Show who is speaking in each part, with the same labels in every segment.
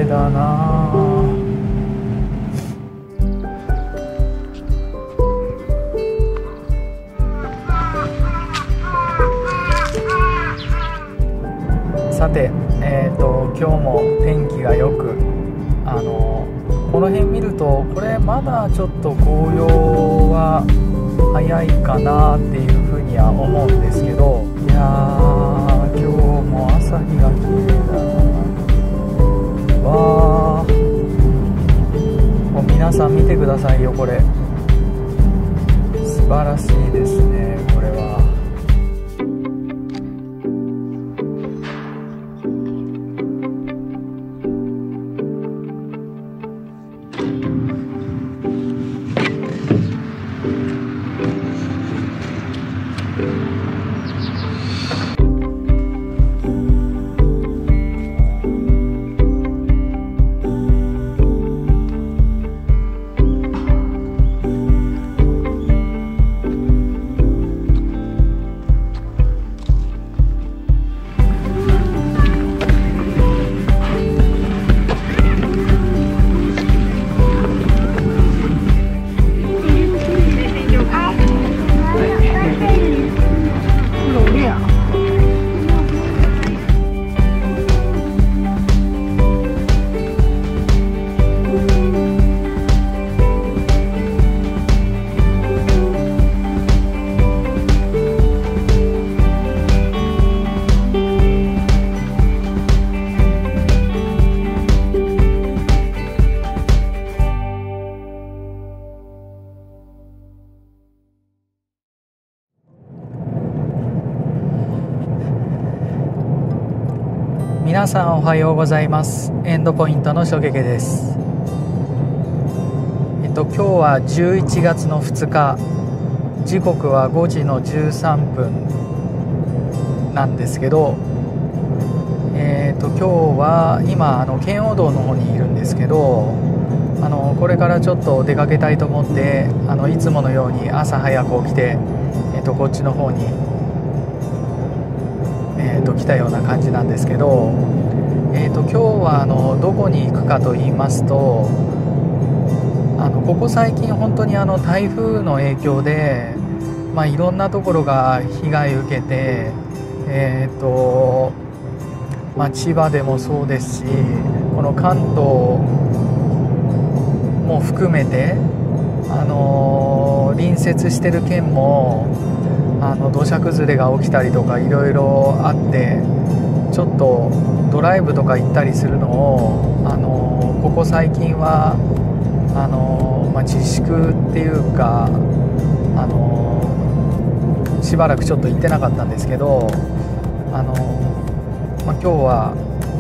Speaker 1: だな。さて、今日も天気がよく、この辺見るとこれまだちょっと紅葉は早いかなっていうふうには思うんですけど、いやー今日も朝日が綺麗だな。わー、もう皆さん見てくださいよ、これ素晴らしいですね、これは。皆さんおはようございます。エンドポイントのしょげげです。今日は11月の2日、時刻は5時の13分なんですけど、今日は今圏央道の方にいるんですけど、これからちょっと出かけたいと思って、いつものように朝早く起きて、こっちの方に来たような感じなんですけど、今日はどこに行くかと言いますと、ここ最近本当に台風の影響で、いろんなところが被害を受けて、千葉でもそうですし、この関東も含めて、隣接してる県も土砂崩れが起きたりとかいろいろあって、ちょっとドライブとか行ったりするのをここ最近は自粛っていうかしばらくちょっと行ってなかったんですけど、今日は、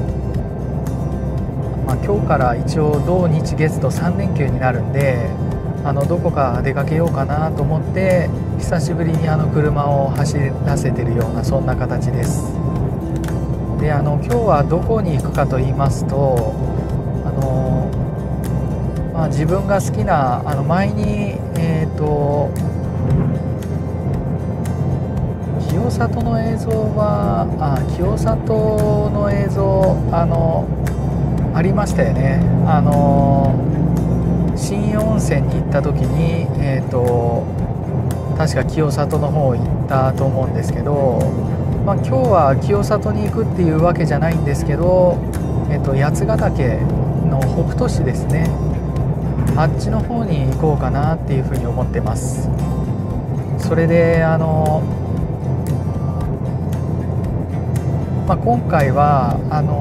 Speaker 1: 今日から一応土日月と3連休になるんで、どこか出かけようかなと思って久しぶりに車を走らせてるような、そんな形です。で今日はどこに行くかと言いますと、自分が好きな前に清里の映像は清里の映像ありましたよね。新温泉に行った時に確か清里の方行ったと思うんですけど、今日は清里に行くっていうわけじゃないんですけど、八ヶ岳の北杜市ですね、あっちの方に行こうかなっていうふうに思ってます。それで今回は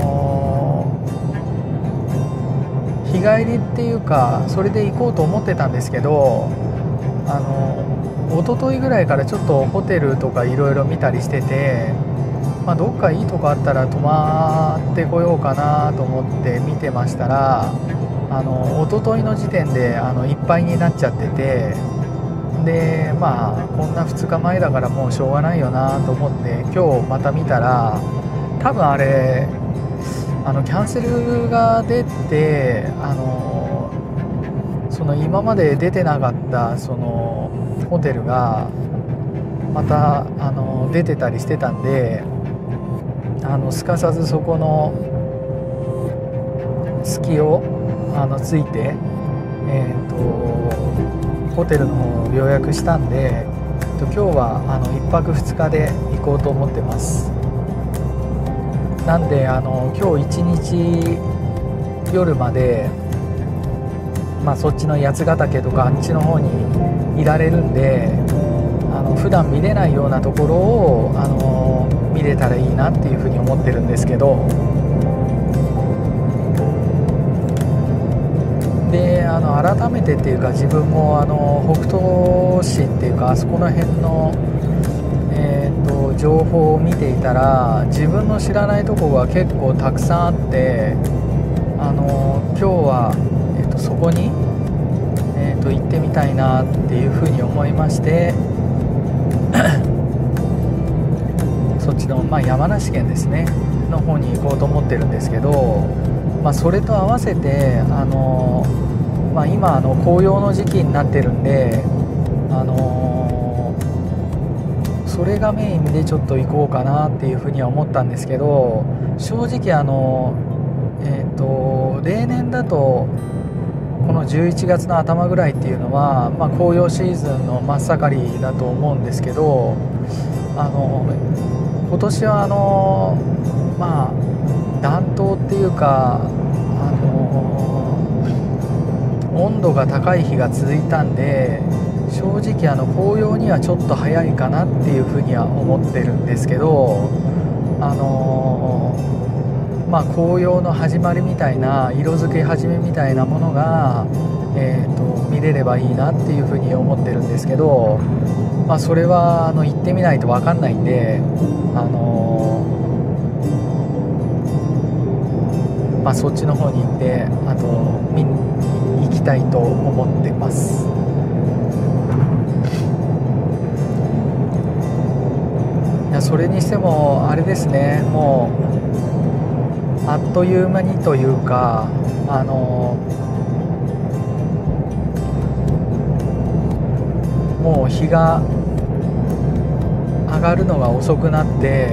Speaker 1: 日帰りっていうかそれで行こうと思ってたんですけど、一昨日ぐらいからちょっとホテルとかいろいろ見たりしてて、どっかいいとこあったら泊まってこようかなと思って見てましたら、一昨日の時点でいっぱいになっちゃってて、でこんな2日前だからもうしょうがないよなと思って今日また見たら、多分あれキャンセルが出てその今まで出てなかったそのホテルがまた出てたりしてたんで、すかさずそこの隙をついて、ホテルの方を予約したんで、今日は1泊2日で行こうと思ってます。なんで今日一日夜まで、そっちの八ヶ岳とかあっちの方にいられるんで、普段見れないようなところを見れたらいいなっていうふうに思ってるんですけど、で改めてっていうか、自分も北東市っていうか、あそこの辺の、情報を見ていたら、自分の知らないとこが結構たくさんあって、今日は、そこに、行ってみたいなっていうふうに思いましてそっちの、山梨県ですねの方に行こうと思ってるんですけど、それと合わせて今紅葉の時期になってるんで、それがメインでちょっと行こうかなっていうふうには思ったんですけど、正直例年だとこの11月の頭ぐらいっていうのは、紅葉シーズンの真っ盛りだと思うんですけど、今年は暖冬っていうか、温度が高い日が続いたんで、正直紅葉にはちょっと早いかなっていうふうには思ってるんですけど、紅葉の始まりみたいな、色づき始めみたいなものが、見れればいいなっていうふうに思ってるんですけど、それは行ってみないと分かんないんで、そっちの方に行って見に行きたいと思ってます。いや、それにしてもあれですね、もうあっという間にというか、もう日が上がるのが遅くなって、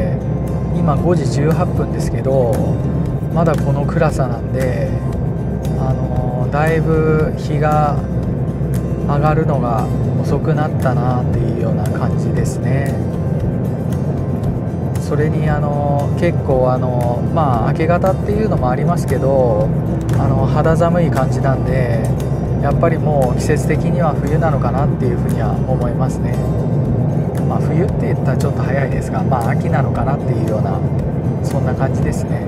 Speaker 1: 今5時18分ですけど、まだこの暗さなんで、だいぶ日が上がるのが遅くなったなっていうような感じですね。それに結構明け方っていうのもありますけど、肌寒い感じなんで、やっぱりもう季節的には冬なのかなっていうふうには思いますね。冬って言ったらちょっと早いですが、秋なのかなっていうような、そんな感じですね。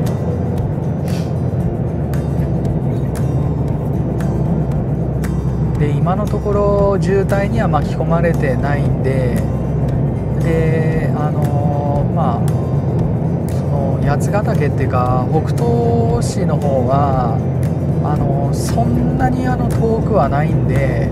Speaker 1: で、今のところ渋滞には巻き込まれてないんで、その八ヶ岳っていうか北東市の方はそんなに遠くはないんで、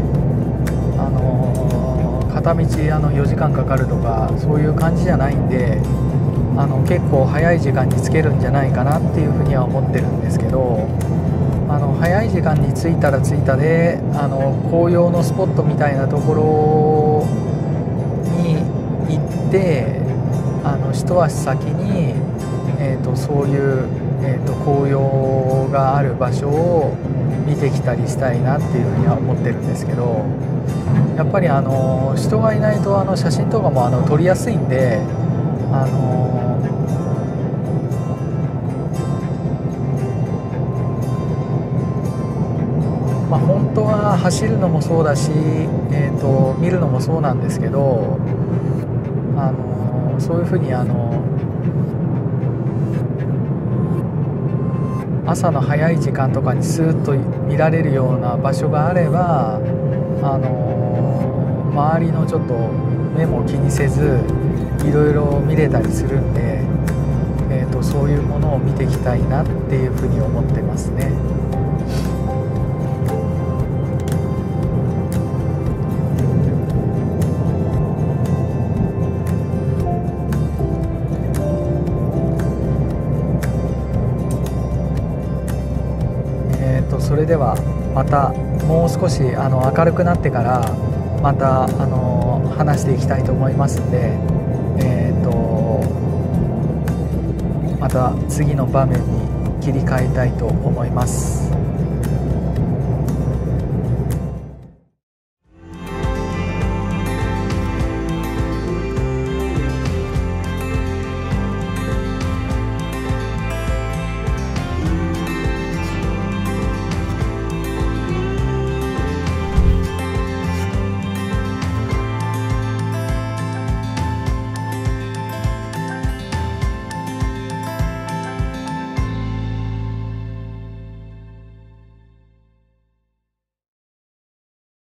Speaker 1: 片道4時間かかるとかそういう感じじゃないんで、結構早い時間に着けるんじゃないかなっていうふうには思ってるんですけど、早い時間に着いたら着いたで紅葉のスポットみたいなところに行って、一足先に、そういう、紅葉がある場所を見てきたりしたいなっていうふうには思ってるんですけど、やっぱり人がいないと写真とかも撮りやすいんで、本当は走るのもそうだし、見るのもそうなんですけど、そういうふうに朝の早い時間とかにスーッと見られるような場所があれば、周りのちょっと目も気にせずいろいろ見れたりするんで、そういうものを見ていきたいなっていうふうに思ってますね。それではまたもう少し明るくなってからまた話していきたいと思いますんで、また次の場面に切り替えたいと思います。